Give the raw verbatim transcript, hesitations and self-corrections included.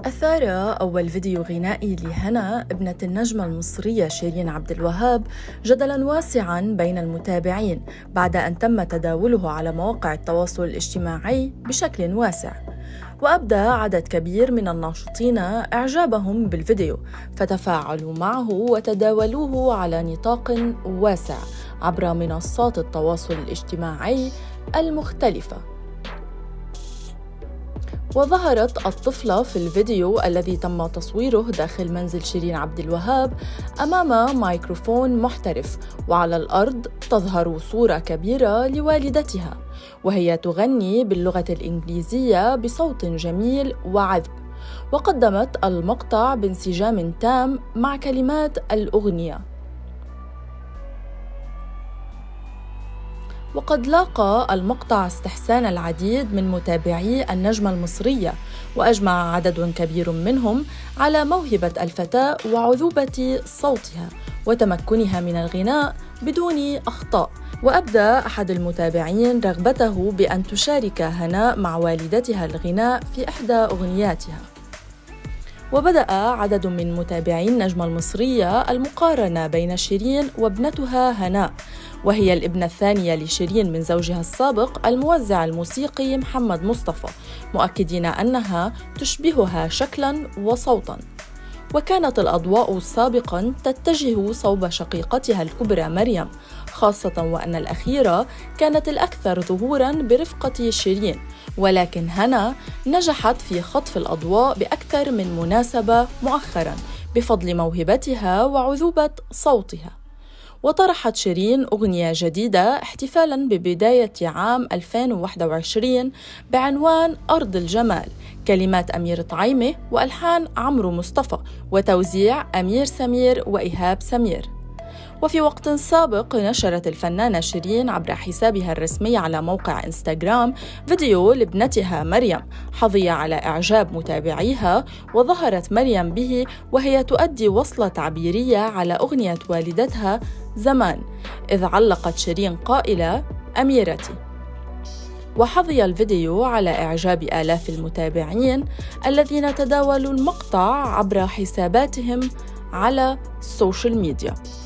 أثار أول فيديو غنائي لهنا ابنة النجمة المصرية شيرين عبد الوهاب جدلاً واسعاً بين المتابعين بعد أن تم تداوله على مواقع التواصل الاجتماعي بشكل واسع. وأبدى عدد كبير من الناشطين إعجابهم بالفيديو، فتفاعلوا معه وتداولوه على نطاق واسع عبر منصات التواصل الاجتماعي المختلفة. وظهرت الطفلة في الفيديو الذي تم تصويره داخل منزل شيرين عبد الوهاب أمام ميكروفون محترف، وعلى الأرض تظهر صورة كبيرة لوالدتها وهي تغني باللغة الإنجليزية بصوت جميل وعذب، وقدمت المقطع بانسجام تام مع كلمات الأغنية. وقد لاقى المقطع استحسان العديد من متابعي النجمة المصرية، وأجمع عدد كبير منهم على موهبة الفتاة وعذوبة صوتها وتمكنها من الغناء بدون أخطاء. وأبدى أحد المتابعين رغبته بأن تشارك هناء مع والدتها الغناء في إحدى أغنياتها. وبدأ عدد من متابعي النجمة المصرية المقارنة بين شيرين وابنتها هناء، وهي الابنة الثانية لشيرين من زوجها السابق الموزع الموسيقي محمد مصطفى، مؤكدين أنها تشبهها شكلاً وصوتاً. وكانت الأضواء سابقاً تتجه صوب شقيقتها الكبرى مريم، خاصة وأن الأخيرة كانت الأكثر ظهوراً برفقة شيرين، ولكن هنا نجحت في خطف الأضواء بأكثر من مناسبة مؤخراً بفضل موهبتها وعذوبة صوتها. وطرحت شيرين أغنية جديدة احتفالاً ببداية عام ألفين وواحد وعشرين بعنوان أرض الجمال، كلمات أمير طعيمة وألحان عمرو مصطفى وتوزيع أمير سمير وإيهاب سمير. وفي وقت سابق نشرت الفنانة شيرين عبر حسابها الرسمي على موقع إنستغرام فيديو لابنتها مريم حظي على إعجاب متابعيها، وظهرت مريم به وهي تؤدي وصلة تعبيرية على أغنية والدتها زمان، إذ علقت شيرين قائلة أميرتي. وحظي الفيديو على إعجاب آلاف المتابعين الذين تداولوا المقطع عبر حساباتهم على السوشيال ميديا.